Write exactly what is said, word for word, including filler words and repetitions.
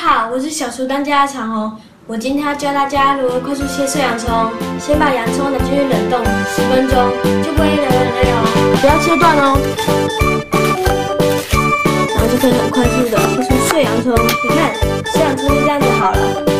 好，我是小厨当家的长虹。我今天要教大家如何快速切碎洋葱。先把洋葱拿进去冷冻十分钟，就不会流眼泪哦。不要切断哦。然后就可以很快速的切出碎洋葱。你看，碎洋葱就这样子好了。